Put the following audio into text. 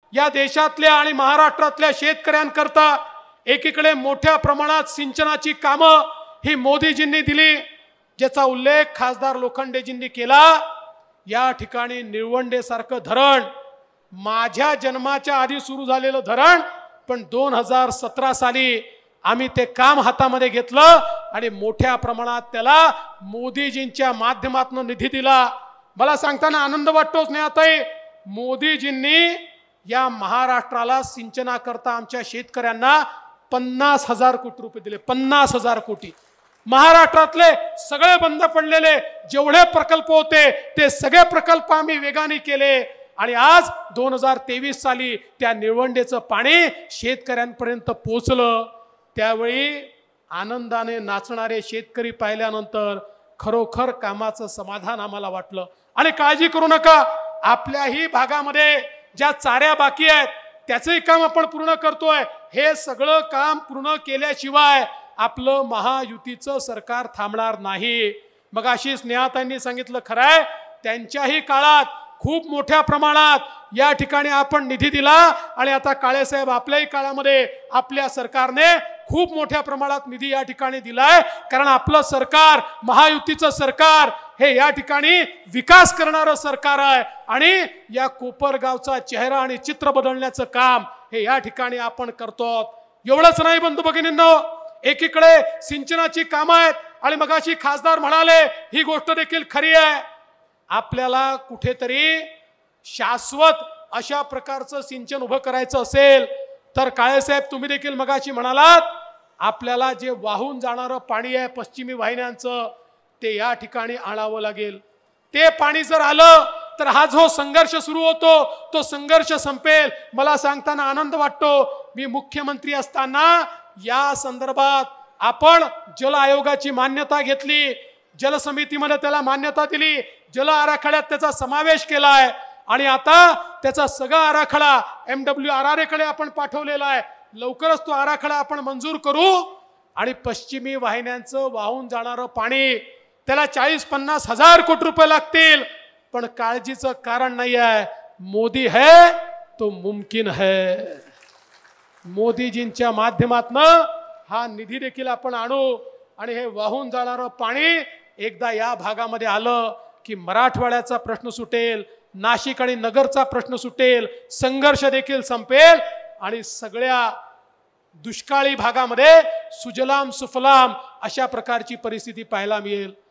या देशातल्या आणि महाराष्ट्रातल्या शेतकऱ्यांकरता एकीकडे मोठ्या प्रमाणात सिंचनाची कामं ही मोदीजींनी दिली, ज्याचा उल्लेख खासदार लोखंडेजींनी केला। या ठिकाणी निळवंडे सारखं धरण माझ्या जन्माच्या आधी सुरू झालेलं धरण, पण 2017 साली आम्ही ते काम हातामध्ये घेतलं आणि मोठ्या प्रमाणात त्याला मोदीजींच्या माध्यमातून निधी दिला। मला सांगताना आनंद वाटतो स्नेहाताई, मोदीजींनी या महाराष्ट्राला सिंचनाकरता आमच्या शेतकऱ्यांना 50,000 कोटी रुपये दिले। 50,000 कोटी। महाराष्ट्रातले सगळे बंद पडलेले जेवढे प्रकल्प होते ते सगळे प्रकल्प आम्ही वेगाने केले आणि आज 2023 साली त्या निळवंडेचं पाणी शेतकऱ्यांपर्यंत पोहोचलं। त्यावेळी आनंदाने नाचणारे शेतकरी पाहिल्यानंतर खरोखर कामाचं समाधान आम्हाला वाटलं। आणि काळजी करू नका, आपल्याही भागामध्ये ज्या चाऱ्या बाकी आहेत त्याचंही काम आपण पूर्ण करतोय। हे सगळं काम पूर्ण केल्याशिवाय आपलं महायुतीचं सरकार थांबणार नाही। मग अशी स्नेहाताईंनी सांगितलं, खरं आहे त्यांच्याही काळात खूप मोठ्या प्रमाणात या ठिकाणी आपण निधी दिला आणि आता काळेसाहेब आपल्याही काळामध्ये आपल्या सरकारने खूप मोठ्या प्रमाणात निधी या ठिकाणी दिलाय, कारण आपलं सरकार महायुतीचं सरकार हे या ठिकाणी विकास करणारं सरकार आहे आणि या कोपरगावचा चेहरा आणि चित्र बदलण्याचं काम हे या ठिकाणी आपण करतो। एवढंच नाही बंधू भगिनींनो, एकीकडे सिंचनाची कामं आहेत आणि मगाशी खासदार म्हणाले ही गोष्ट देखील खरी आहे, आपल्याला कुठेतरी शाश्वत अशा प्रकारचं सिंचन उभं करायचं असेल तर काळेसाहेब तुम्ही देखील मगाशी म्हणालात, आपल्याला जे वाहून जाणारं पाणी आहे पश्चिमी वाहिन्यांचं ते या ठिकाणी आणावं लागेल। ते पाणी जर आलं तर हा जो संघर्ष सुरू होतो तो संघर्ष संपेल। मला सांगताना आनंद वाटतो, मी मुख्यमंत्री असताना या संदर्भात आपण जल आयोगाची मान्यता घेतली, जल समितीमध्ये त्याला मान्यता दिली, जल आराखड्यात त्याचा समावेश केलाय आणि आता त्याचा सगळा आराखडा MWRRA कडे आपण पाठवलेला आहे। लवकरच तो आराखडा आपण मंजूर करू आणि पश्चिमी वाहिन्यांचं वाहून जाणारं पाणी त्याला 40-50 हजार कोटी रुपये लागतील, पण काळजीचं कारण नाही आहे। मोदी है तो मुमकिन है। मोदीजींच्या माध्यमातून हा निधी देखील आपण आणू आणि हे वाहून जाणारं पाणी एकदा या भागामध्ये आलं की मराठवाड्याचा प्रश्न सुटेल, नाशिक आणि नगरचा प्रश्न सुटेल, संघर्ष देखील संपेल आणि सगळ्या दुष्काळी भागामध्ये सुजलाम सुफलाम अशा प्रकारची परिस्थिती पाहायला मिळेल।